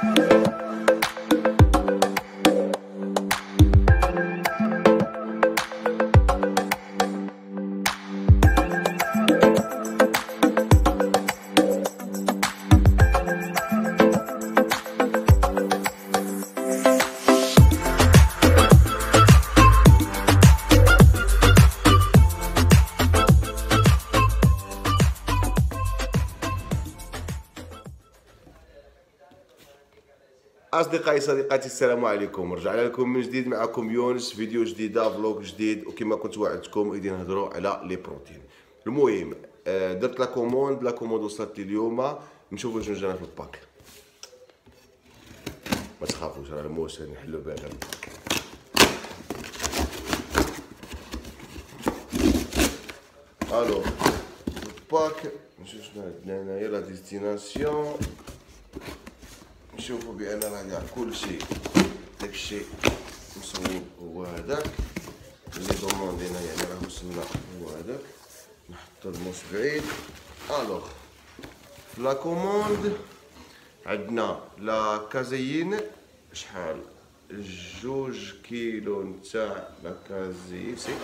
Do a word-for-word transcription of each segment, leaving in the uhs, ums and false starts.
اصدقائي صديقاتي السلام عليكم. رجعنا لكم من جديد، معكم يونس، فيديو جديده، فلوق جديد، وكما كنت وعدتكم غادي نهضروا على لي بروتين. المهم درت لا كوموند لا كوموند وصلت لي اليوم، نشوفوا شنو جانا في الباك. ما تخافوش راه الموس نحلو بها غير الباك. الو الباك نشوف شنو عندنا هنايا. لا ديستيناسيون نشوفوا بان راه كاع كلشي داكشي مصوب هو هذاك اللي دوموندينا، يعني راه وصلنا هو هذاك. نحطو الموس بعيد. الوغ في لا كوموند عندنا لا كازيين، شحال جوج كيلو نتاع لا كازيين. سي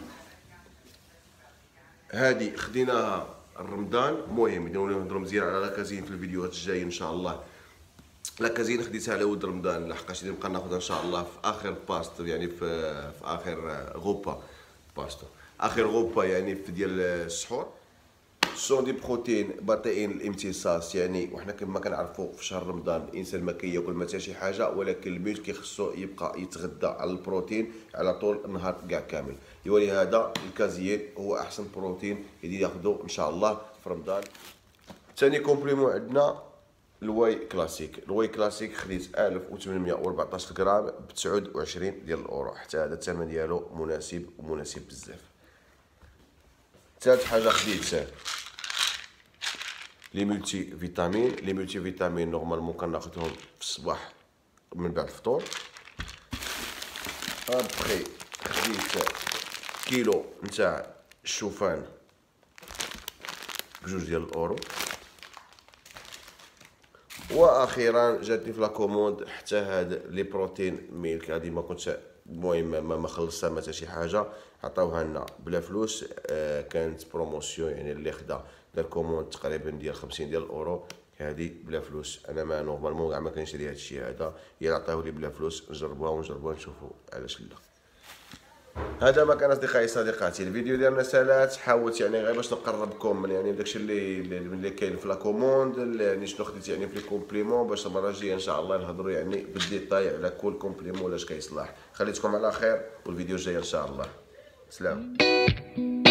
هادي خديناها رمضان. المهم نهضروا مزيان على لا كازيين في الفيديوهات الجايه ان شاء الله. لا كازين خديتها على ود رمضان، لحقاش نبقى ناخذها ان شاء الله في اخر باستو، يعني في في اخر غوبا باستو، اخر غوبا يعني في ديال السحور. سون دي بروتين بروتين الامتصاص، يعني وحنا كما كنعرفوا في شهر رمضان الانسان ما كياكل ما حتى شي حاجه، ولكن الميت كيخصو يبقى يتغدى على البروتين على طول النهار كاع كامل. ولهذا الكازيين هو احسن بروتين يدي ياخذو ان شاء الله في رمضان. ثاني كومبليمون عندنا الواي كلاسيك. الواي كلاسيك خديت ألف وثمانمائة وأربعطاش غرام ب تسعة وعشرين ديال الاورو، حتى هذا الثمن ديالو مناسب ومناسب بزاف. ثالث حاجه خديت لي مولتي فيتامين. لي مولتي فيتامين نورمالمون كناخذهم في الصباح من بعد الفطور. ابخي خديت كيلو نتاع الشوفان بجوج ديال الاورو. واخيرا جاتني في لاكوموند حتى هاد لي بروتين ميلك. هادي ما كنتش المهم ما خلصتها ما حتى شي حاجه، عطاوها لنا بلا فلوس. آه كانت بروموسيون، يعني اللي خدا دار كوموند تقريبا ديال خمسين ديال الاورو، هادي بلا فلوس. انا ما نورمالمون كاع ما كنشري هادشي هذا، هي عطاوه لي بلا فلوس. نجربوها ونجربوها نشوفوا علاش لا. هذا ما كان اصدقائي صديقاتي. الفيديو ديالنا سالات، حاولت يعني غير باش نقربكم من يعني داكشي اللي اللي كاين في لا كوموند، يعني شنو خديت يعني في لي كومبليمون، باش المره الجايه ان شاء الله نهضروا يعني بالديتاي على كل كومبليمون واش كيصلح. خليتكم على خير، والفيديو الجاي ان شاء الله. سلام.